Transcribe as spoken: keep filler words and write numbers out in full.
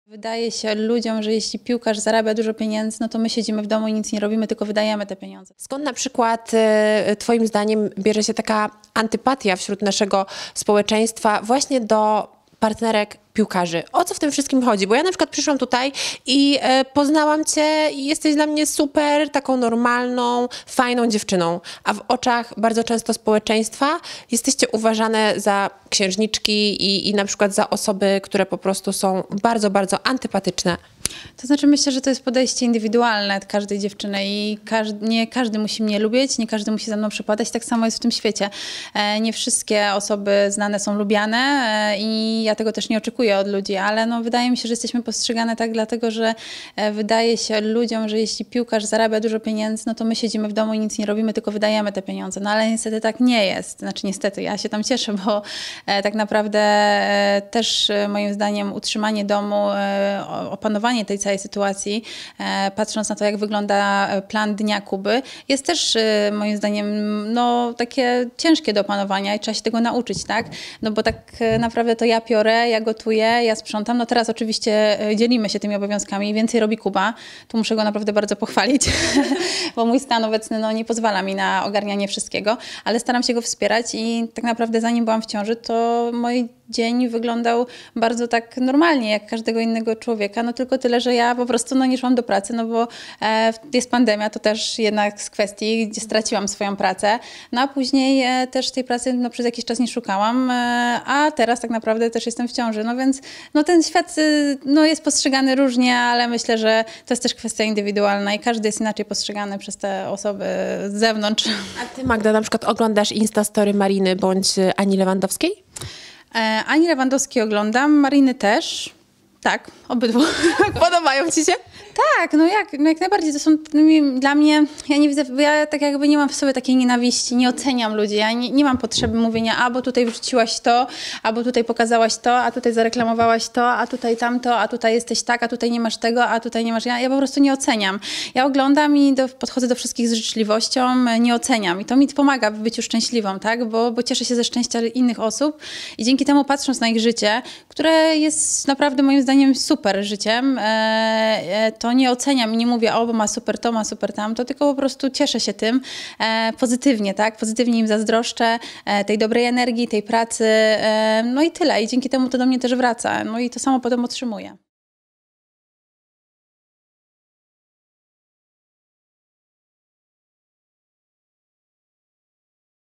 Wydaje się ludziom, że jeśli piłkarz zarabia dużo pieniędzy, no to my siedzimy w domu i nic nie robimy, tylko wydajemy te pieniądze. Skąd na przykład e, twoim zdaniem bierze się taka antypatia wśród naszego społeczeństwa właśnie do partnerek piłkarzy? O co w tym wszystkim chodzi? Bo ja na przykład przyszłam tutaj i e, poznałam cię i jesteś dla mnie super, taką normalną, fajną dziewczyną, a w oczach bardzo często społeczeństwa jesteście uważane za księżniczki i, i na przykład za osoby, które po prostu są bardzo, bardzo antypatyczne. To znaczy myślę, że to jest podejście indywidualne każdej dziewczyny i każdy, nie każdy musi mnie lubić, nie każdy musi ze mną przypadać. Tak samo jest w tym świecie. E, nie wszystkie osoby znane są lubiane e, i ja tego też nie oczekuję od ludzi, ale no, wydaje mi się, że jesteśmy postrzegane tak dlatego, że e, wydaje się ludziom, że jeśli piłkarz zarabia dużo pieniędzy, no to my siedzimy w domu i nic nie robimy, tylko wydajemy te pieniądze. No ale niestety tak nie jest. Znaczy niestety, ja się tam cieszę, bo e, tak naprawdę e, też e, moim zdaniem utrzymanie domu, e, opanowanie tej całej sytuacji, e, patrząc na to, jak wygląda plan dnia Kuby, jest też e, moim zdaniem no, takie ciężkie do opanowania i trzeba się tego nauczyć, tak? No bo tak e, naprawdę to ja piorę, ja gotuję, ja sprzątam. No teraz oczywiście e, dzielimy się tymi obowiązkami, więcej robi Kuba. Tu muszę go naprawdę bardzo pochwalić, bo mój stan obecny no, nie pozwala mi na ogarnianie wszystkiego, ale staram się go wspierać i tak naprawdę zanim byłam w ciąży, to moi dzień wyglądał bardzo tak normalnie, jak każdego innego człowieka, no tylko tyle, że ja po prostu no, nie szłam do pracy, no bo e, jest pandemia, to też jedna z kwestii, gdzie straciłam swoją pracę, no a później e, też tej pracy no, przez jakiś czas nie szukałam, e, a teraz tak naprawdę też jestem w ciąży, no więc no, ten świat y, no, jest postrzegany różnie, ale myślę, że to jest też kwestia indywidualna i każdy jest inaczej postrzegany przez te osoby z zewnątrz. A ty, Magda, na przykład oglądasz Instastory Mariny bądź Ani Lewandowskiej? E, Ani Lewandowskiej oglądam, Mariny też. Tak, obydwu. Podobają ci się? Tak, no jak, no jak najbardziej. To są dla mnie, ja nie widzę, bo ja tak jakby nie mam w sobie takiej nienawiści, nie oceniam ludzi. Ja nie, nie mam potrzeby mówienia, a bo tutaj wrzuciłaś to, albo tutaj pokazałaś to, a tutaj zareklamowałaś to, a tutaj tamto, a tutaj jesteś tak, a tutaj nie masz tego, a tutaj nie masz... Ja, ja po prostu nie oceniam. Ja oglądam i do, podchodzę do wszystkich z życzliwością, nie oceniam. I to mi pomaga w byciu szczęśliwą, tak? Bo, bo cieszę się ze szczęścia innych osób i dzięki temu patrząc na ich życie, które jest naprawdę moim zdaniem super życiem, e, e, to nie oceniam i nie mówię, o, bo ma super to, ma super tamto, tylko po prostu cieszę się tym e, pozytywnie, tak? Pozytywnie im zazdroszczę e, tej dobrej energii, tej pracy, e, no i tyle. I dzięki temu to do mnie też wraca. No i to samo potem otrzymuję.